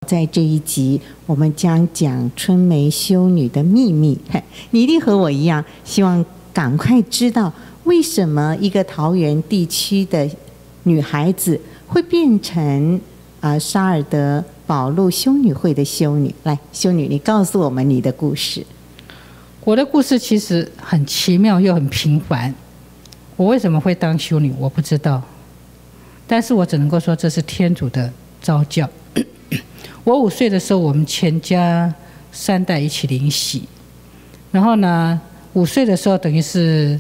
在这一集，我们将讲春梅修女的秘密。你一定和我一样，希望赶快知道为什么一个桃园地区的女孩子会变成沙尔德保禄修女会的修女。来，修女，你告诉我们你的故事。 我的故事其实很奇妙又很平凡。我为什么会当修女，我不知道，但是我只能够说这是天主的召叫。我5岁的时候，我们全家3代一起领洗，然后呢，5岁的时候等于是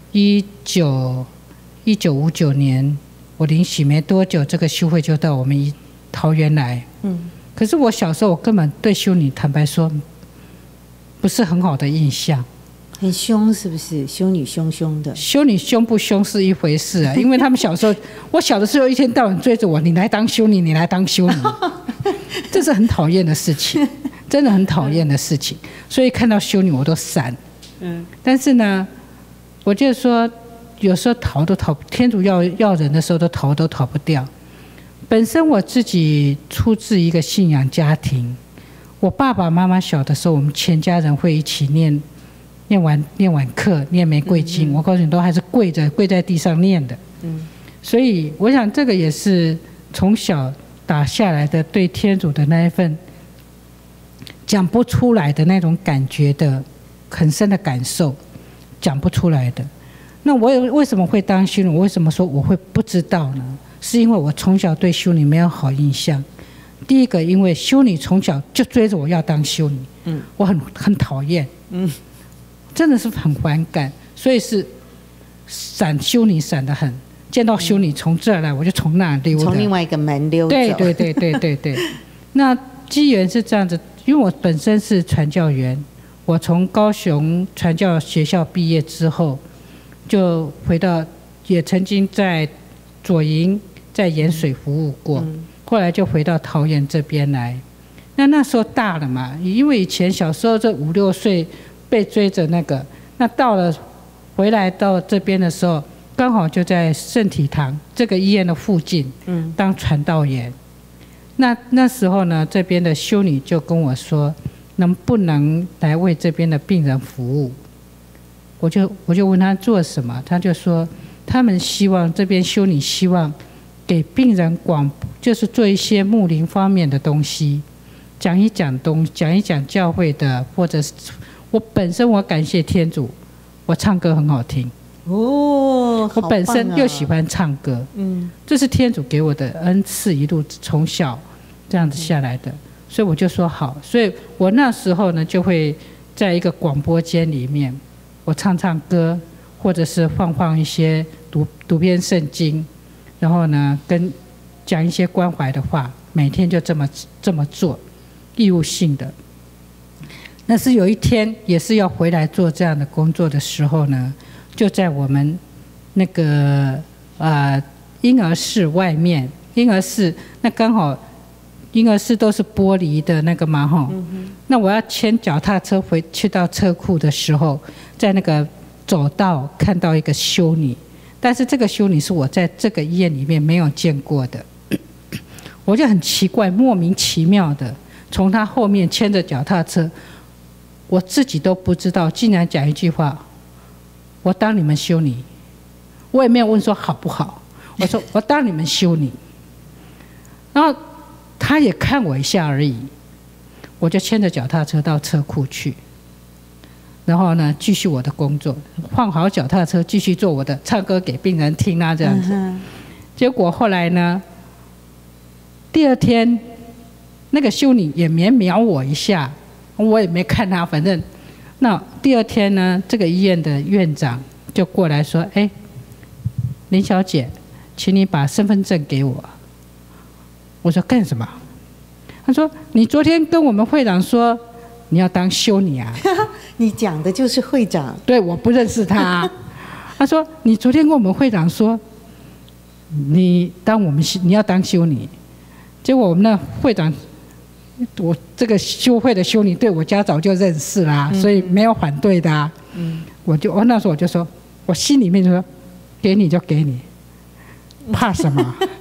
1959年，我领洗没多久，这个修会就到我们桃园来。可是我小时候我根本对修女坦白说不是很好的印象。 很凶是不是？修女凶凶的。 修女凶不凶是一回事啊，因为他们小时候，我小的时候一天到晚追着我，你来当修女，你来当修女，这是很讨厌的事情，真的很讨厌的事情。所以看到修女我都闪。但是呢，我就说有时候逃都逃，天主要人的时候都逃不掉。本身我自己出自一个信仰家庭，我爸爸妈妈小的时候，我们全家人会一起念完课，念玫瑰经，我告诉你，都还是跪在地上念的。所以我想这个也是从小打下来的对天主的那一份讲不出来的那种感觉的很深的感受，讲不出来的。那我为什么会当修女？我为什么说我会不知道呢？是因为我从小对修女没有好印象。第一个，因为修女从小就追着我要当修女，我很讨厌，真的是很反感，所以是闪修女闪得很。见到修女从这儿来，我就从那溜达， 从另外一个门溜走。 对。那机缘是这样子，因为我本身是传教员，我从高雄传教学校毕业之后，就回到，也曾经在左营在盐水服务过，后来就回到桃园这边来。那时候大了嘛，因为以前小时候这5、6岁被追着那个，那到了回来到这边的时候，刚好就在圣体堂这个医院的附近，当传道员。那时候呢，这边的修女就跟我说，能不能来为这边的病人服务？我就问他做什么，他就说他们希望这边修女希望给病人就是做一些牧灵方面的东西，讲一讲教会的，或者是我本身我感谢天主，我唱歌很好听。我本身又喜欢唱歌，这是天主给我的恩赐，一路从小这样子下来的，所以我就说好。所以我那时候呢，就会在一个广播间里面，我唱歌，或者是放一些读篇圣经，然后呢讲一些关怀的话，每天就这么做，义务性的。但是有一天也是要回来做这样的工作的时候呢，就在我们那个婴儿室外面，婴儿室那刚好婴儿室都是玻璃的那个嘛哈，那我要牵脚踏车去到车库的时候，在那个走道看到一个修女，但是这个修女是我在这个医院里面没有见过的，我就很奇怪，莫名其妙的从她后面牵着脚踏车，我自己都不知道，竟然讲一句话，我当你们修女，我也没有问说好不好，我说我当你们修女，然后他也看我一下而已，我就牵着脚踏车到车库去，然后呢继续我的工作，换好脚踏车继续做我的唱歌给病人听啊这样子。结果后来呢，第2天那个修女也没瞄我一下，我也没看她，反正那第2天呢，这个医院的院长就过来说，林小姐，请你把身份证给我。我说干什么？他说你昨天跟我们会长说你要当修女啊。 你讲的就是会长。 对，我不认识他。他说你昨天跟我们会长说你要当修女，结果我们那会长，我这个修会的修女对我家早就认识啦，所以没有反对的啊。那时候我就说，我心里面就说给你就给你，怕什么？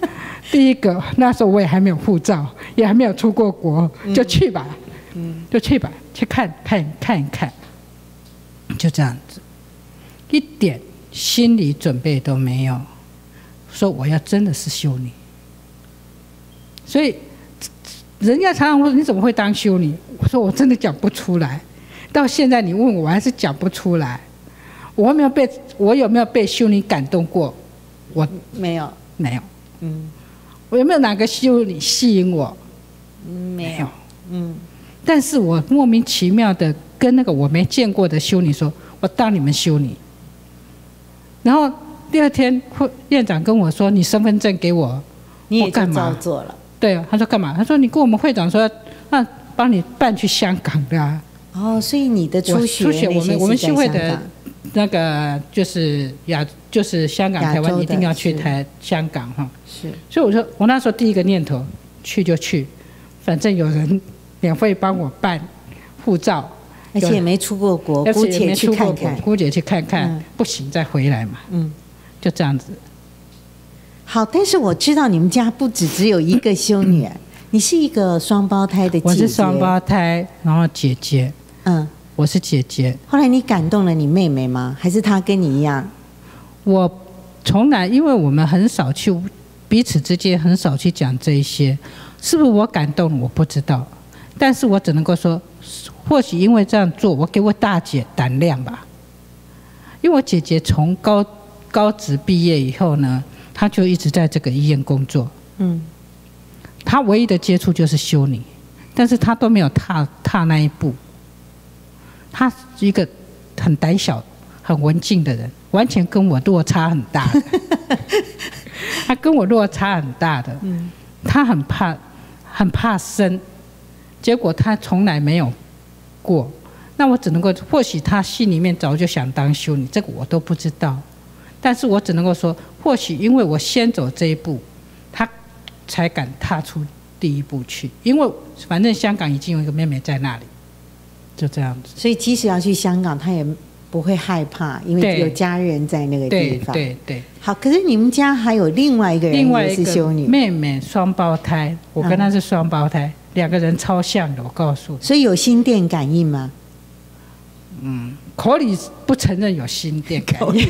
第一个那时候我也还没有护照，也还没有出过国，就去吧，就去吧，去看一看，就这样子，一点心理准备都没有，说我要真的是修女，所以人家常常说你怎么会当修女？我说我真的讲不出来，到现在你问我还是讲不出来。我有没有被修女感动过？我没有。 我有没有哪个修女吸引我？ 没有。 但是我莫名其妙的跟那个我没见过的修女说，我当你们修女。然后第二天院长跟我说，你身份证给我， 你也就我干嘛照做了。 对啊，他说干嘛？他说你跟我们会长说，帮你办去香港的啊。 哦，所以你的初学我们协会的那个就是香港台湾一定要去香港哈。 是。 所以我说我那时候第一个念头去就去，反正有人免费帮我办护照， 而且也没出过国，姑且去看看， 姑且去看看，不行再回来嘛。就这样子。 好，但是我知道你们家不只有一个修女，你是一个双胞胎的姐姐。 我是双胞胎，然后姐姐。我是姐姐。 后来你感动了你妹妹吗？还是她跟你一样？ 我从来，因为我们很少去彼此之间很少去讲这一些，是不是我感动了我不知道，但是我只能够说，或许因为这样做，我给我大姐胆量吧。因为我姐姐从高职毕业以后呢，她就一直在这个医院工作。她唯一的接触就是修女，但是她都没有踏那一步。她是一个很胆小、很文静的人，完全跟我落差很大的。她跟我落差很大的，她很怕生，结果她从来没有过。那我只能够，或许她心里面早就想当修女，这个我都不知道。但是我只能够说，或许因为我先走这一步，她才敢踏出第一步去。因为反正香港已经有一个妹妹在那里。就这样子， 所以即使要去香港，他也不会害怕，因为有家人在那个地方。 对。 好，可是你们家还有另外一个人也是修女， 妹妹双胞胎，我跟她是双胞胎，两个人超像的，我告诉你。 所以有心电感应吗？ 口里不承认有心电感应，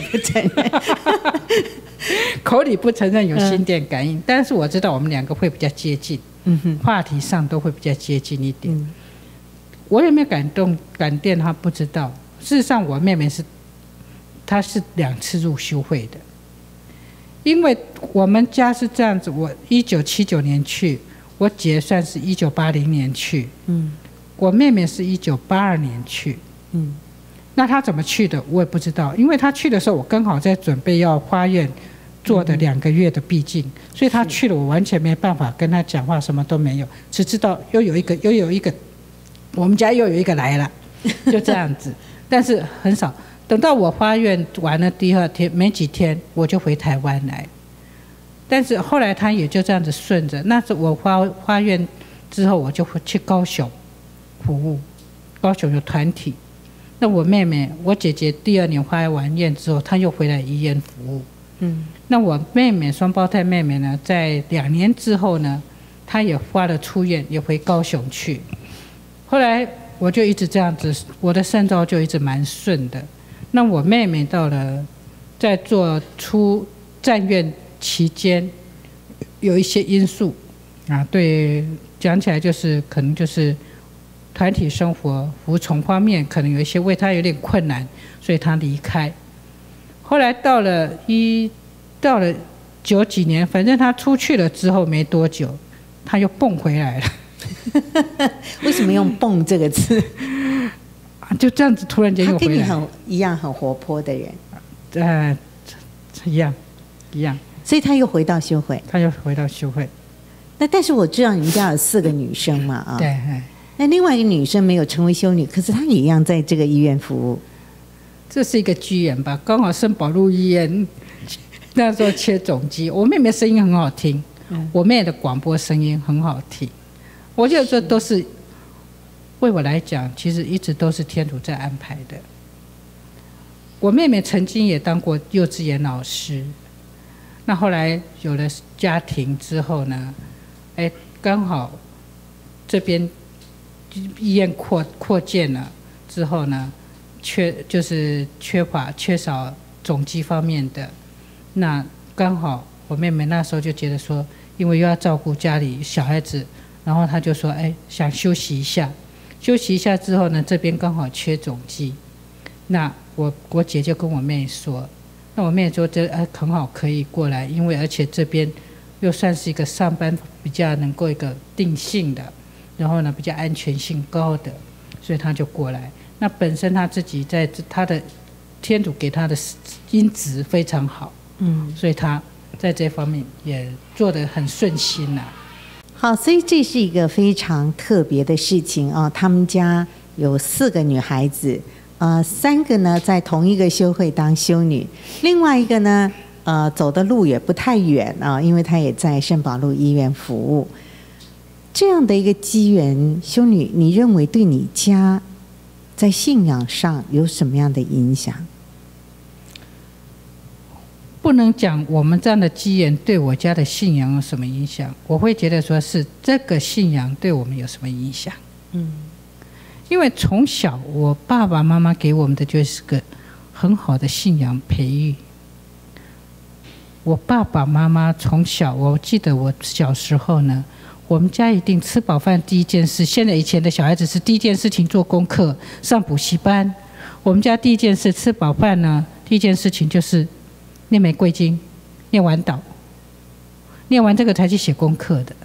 口里不承认有心电感应，但是我知道我们两个会比较接近，话题上都会比较接近一点。我有没有感电他不知道。事实上我妹妹她是2次入修会的。因为我们家是这样子，我1979年去，我姐算是1980年去，我妹妹是1982年去，那她怎么去的我也不知道，因为她去的时候我刚好在准备要花院做的2个月的毕竟，所以她去了我完全没办法跟她讲话，什么都没有，只知道又有一个我们家又有一个来了，就这样子。但是很少，等到我花院完了第2天没几天，我就回台湾来。但是后来他也就这样子顺着。那是我花院之后，我就去高雄服务，高雄有团体。那我妹妹，我姐姐第2年花完院之后，她又回来医院服务。那我妹妹双胞胎妹妹呢，在2年之后呢，她也花了出院，也回高雄去。后来我就一直这样子，我的圣召就一直蛮顺的。那我妹妹到了在做战院期间，有一些因素对，讲起来就是可能就是团体生活服从方面可能有一些为她有点困难，所以她离开。后来到了90几年，反正她出去了之后没多久，她又蹦回来了。 为什么用“蹦”这个字？ 就这样子突然间又回来。 他跟你一样很活泼的人。 一样。 所以他又回到修会。 那但是我知道你们家有4个女生嘛对。 那另外一个女生没有成为修女，可是她也一样在这个医院服务。 这是一个机缘吧，刚好圣保禄医院那时候缺总机，我妹妹声音很好听，我妹的广播声音很好听。我觉得这都是为我来讲，其实一直都是天主在安排的。我妹妹曾经也当过幼稚园老师， 那后来有了家庭之后呢，哎，刚好这边医院扩建了之后呢，就是缺少总机方面的，那刚好我妹妹那时候就觉得说，因为又要照顾家里小孩子，然后她就说，哎，想休息一下。休息一下之后呢，这边刚好缺总机，那我姐就跟我妹说，那我妹说这很好可以过来，因为而且这边又算是一个上班比较能够一个定性的，然后呢比较安全性高的，所以她就过来。那本身她自己在她的天主给她的音质非常好，所以她在这方面也做得很顺心啦。 好，所以这是一个非常特别的事情啊。他们家有4个女孩子，3个呢在同一个修会当修女，另外一个呢走的路也不太远啊，因为她也在圣保禄医院服务。这样的一个机缘，修女，你认为对你家在信仰上有什么样的影响？ 不能讲我们这样的机缘对我家的信仰有什么影响，我会觉得说是这个信仰对我们有什么影响。因为从小我爸爸妈妈给我们的就是个很好的信仰培育。我爸爸妈妈从小，我记得我小时候呢，我们家一定吃饱饭第一件事，现在以前的小孩子是第一件事情做功课上补习班，我们家第一件事吃饱饭呢，第一件事情就是念玫瑰经，念完祷，念完这个才去写功课的。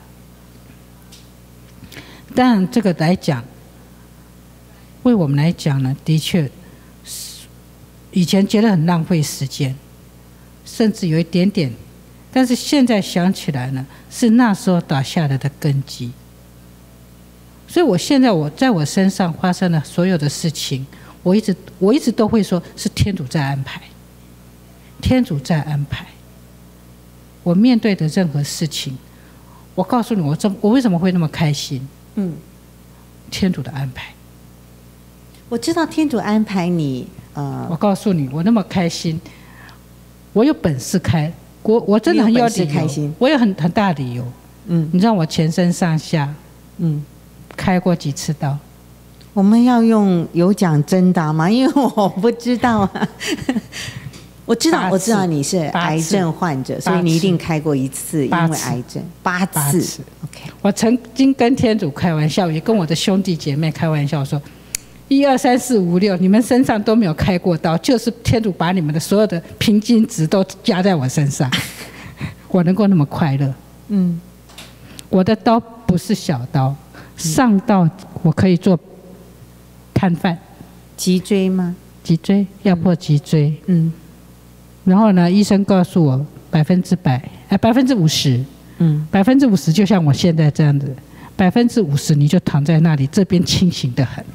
当然这个来讲，为我们来讲呢，的确以前觉得很浪费时间，甚至有一点点，但是现在想起来呢，是那时候打下来的根基。所以我现在在我身上发生的所有的事情，我一直都会说是天主在安排，天主在安排。我面对的任何事情，我告诉你，我为什么会那么开心？天主的安排。 我知道天主安排你， 我告诉你，我那么开心，我有本事开，我真的很有理由， 开心， 我有很大理由。你知道我全身上下，开过几次刀？ 我们要用有奖征答吗？因为我不知道啊。我知道你是癌症患者，所以你一定开过一次，因为癌症8次。OK， 我曾经跟天主开玩笑，也跟我的兄弟姐妹开玩笑说，1、2、3、4、5、6，你们身上都没有开过刀，就是天主把你们的所有的平均值都加在我身上，我能够那么快乐。我的刀不是小刀，上到我可以做摊贩。 脊椎吗？ 脊椎要破脊椎。然后呢，医生告诉我100%，50%，50%就像我现在这样子，50%你就躺在那里，这边清醒得很。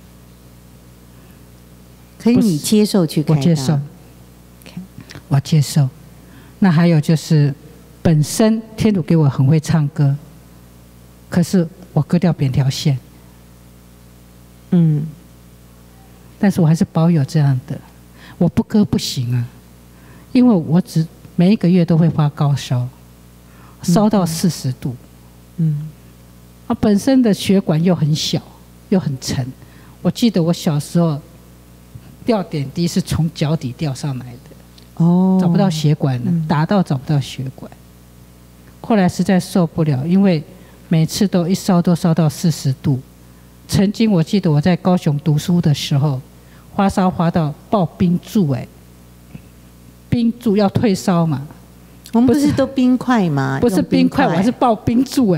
可以你接受去开刀？ 我接受。那还有就是，本身天主给我很会唱歌，可是我割掉扁条线。但是我还是保有这样的，我不割不行啊。因为我每一个月都会发高烧，烧到40度。本身的血管又很小又很沉。我记得我小时候吊点滴是从脚底吊上来的，找不到血管了，打到找不到血管。后来实在受不了，因为每次一烧都烧到40度。曾经我记得我在高雄读书的时候，发烧发到爆冰柱，冰柱要退烧嘛？ 我们不是都冰块吗？ 不是冰块，我还是爆冰柱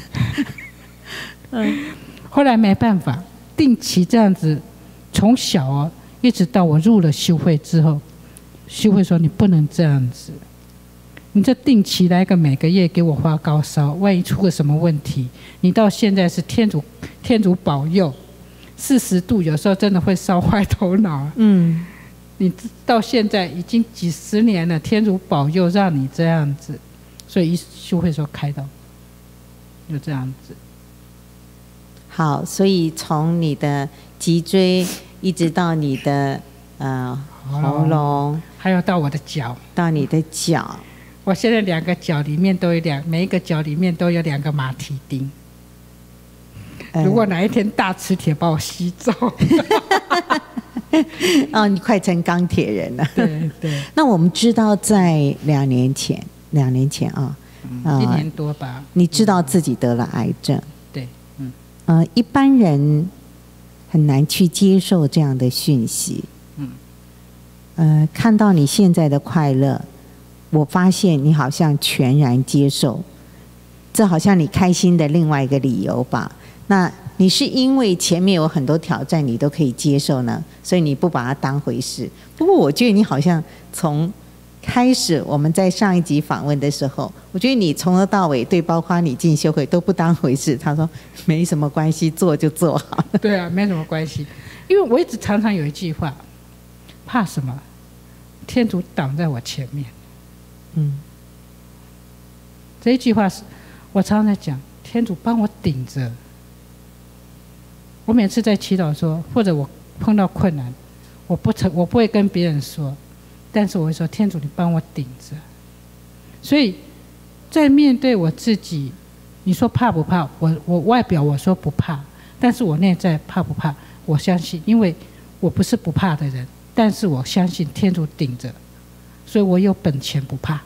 后来没办法，定期这样子，从小一直到我入了修会之后，修会说你不能这样子，你这定期来个每个月给我发高烧，万一出个什么问题，你到现在是天主保佑，40度有时候真的会烧坏头脑。你到现在已经几10年了，天主保佑让你这样子，所以修会说开刀，就这样子。 好，所以从你的脊椎一直到你的喉咙， 还有到我的脚， 到你的脚， 我现在2个脚里面都有每一个脚里面都有2个马蹄钉。如果哪一天大磁铁把我吸走， 哦，你快成钢铁人了。 对对。 那我们知道，在2年前啊， 1年多吧， 你知道自己得了癌症。 对， 一般人很难去接受这样的讯息。看到你现在的快乐，我发现你好像全然接受，这好像你开心的另外一个理由吧。那你是因为前面有很多挑战你都可以接受呢，所以你不把它当回事。不过我觉得你好像从开始我们在上一集访问的时候，我觉得你从头到尾对包括你进修会都不当回事。他说没什么关系，做就做好了。 对啊，没什么关系。因为我一直常常有一句话，怕什么？天主挡在我前面。这一句话是我常常在讲，天主帮我顶着。我每次在祈祷说，或者我碰到困难，我不会跟别人说，但是我会说，天主你帮我顶着。所以在面对我自己，你说怕不怕？我外表我说不怕，但是我内在怕不怕？我相信，因为我不是不怕的人，但是我相信天主顶着，所以我有本钱不怕。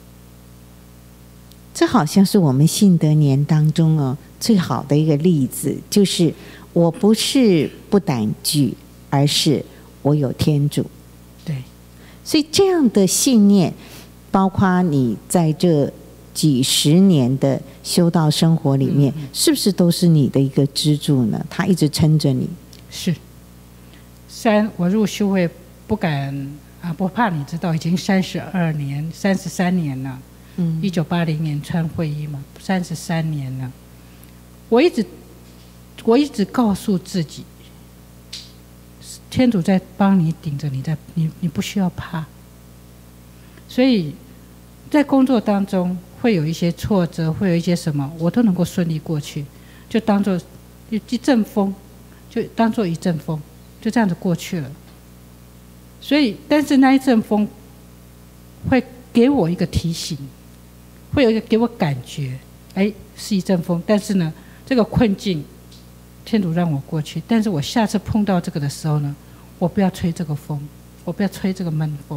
这好像是我们信德年当中最好的一个例子，就是我不是不胆惧，而是我有天主。 对， 所以这样的信念，包括你在这几十年的修道生活里面，是不是都是你的一个支柱呢？他一直撑着你。 是。我入修会不怕，你知道已经33年了。1980年川会议嘛，33年了。我一直告诉自己，天主在帮你顶着你不需要怕。所以在工作当中会有一些挫折，会有一些什么，我都能够顺利过去，就当做一阵风，就当做一阵风，就这样子过去了。所以，但是那一阵风会给我一个提醒，会有一个给我感觉，是一阵风，但是呢，这个困境，天主让我过去，但是我下次碰到这个的时候呢，我不要吹这个风，我不要吹这个闷风。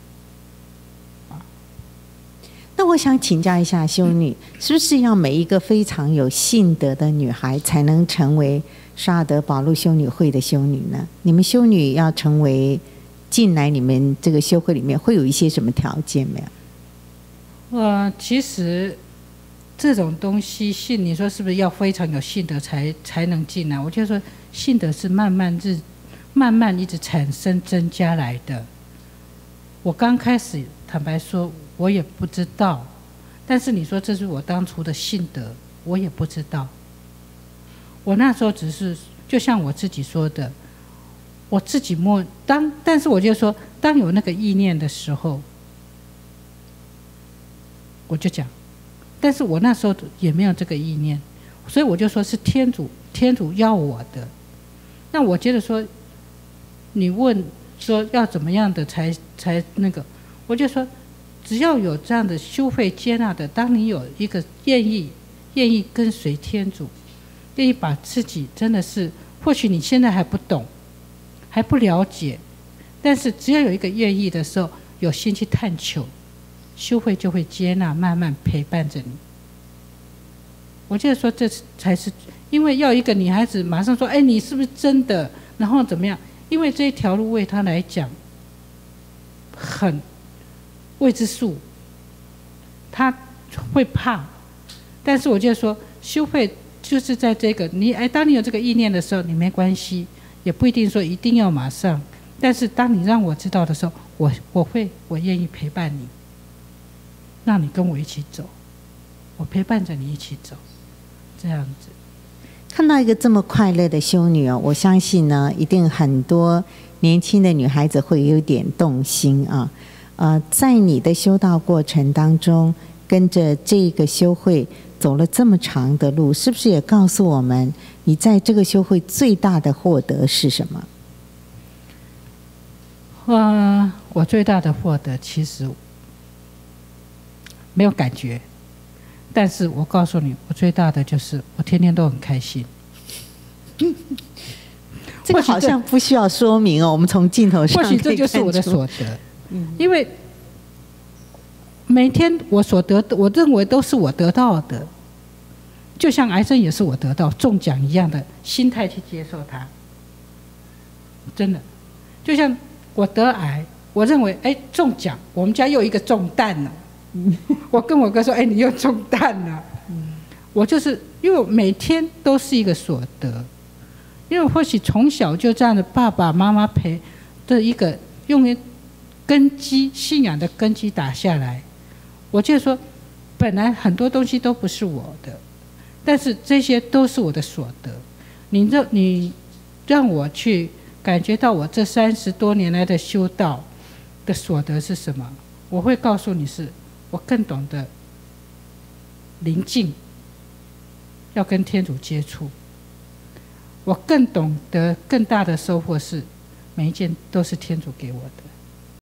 那我想请教一下修女，是不是要每一个非常有信德的女孩才能成为沙尔德保禄修女会的修女呢？你们修女要成为进来你们这个修会里面，会有一些什么条件没有？ 其实这种东西你说是不是要非常有信德才能进来？我就说信德是慢慢一直产生增加来的。我刚开始坦白说，我也不知道，但是你说这是我当初的信德，我也不知道。我那时候只是就像我自己说的，我自己但是我就说，当有那个意念的时候，我就讲，但是我那时候也没有这个意念，所以我就说是天主要我的。那我觉得说，你问说要怎么样的才那个，我就说，只要有这样的修会接纳的，当你有一个愿意跟随天主，愿意把自己真的是，或许你现在还不懂，还不了解，但是只要有一个愿意的时候，有心去探求，修会就会接纳，慢慢陪伴着你。我觉得说这才是，因为要一个女孩子马上说，你是不是真的，然后怎么样？因为这一条路为她来讲很未知数，她会怕。但是我就说，修会就是在这个当你有这个意念的时候，你没关系，也不一定说一定要马上。但是当你让我知道的时候，我愿意陪伴你，让你跟我一起走，我陪伴着你一起走，这样子。 看到一个这么快乐的修女我相信呢，一定很多年轻的女孩子会有点动心啊。在你的修道过程当中，跟着这个修会走了这么长的路，是不是也告诉我们，你在这个修会最大的获得是什么？ 我最大的获得，其实没有感觉。但是我告诉你，我最大的就是我天天都很开心。 这个好像不需要说明哦，我们从镜头上或许这就是我的所得，因为每天我所得的，我认为都是我得到的，就像癌症也是我得到中奖一样的心态去接受它。真的，就像我得癌，我认为中奖，我们家又一个中蛋了。我跟我哥说，你又中蛋了。我就是因为我每天都是一个所得。因为或许从小就这样的爸爸妈妈陪的一个用根基信仰的根基打下来，我就说，本来很多东西都不是我的，但是这些都是我的所得。你让我去感觉到我这30多年来的修道的所得是什么？我会告诉你是，我更懂得宁静，要跟天主接触。我更懂得更大的收获是，每一件都是天主给我的。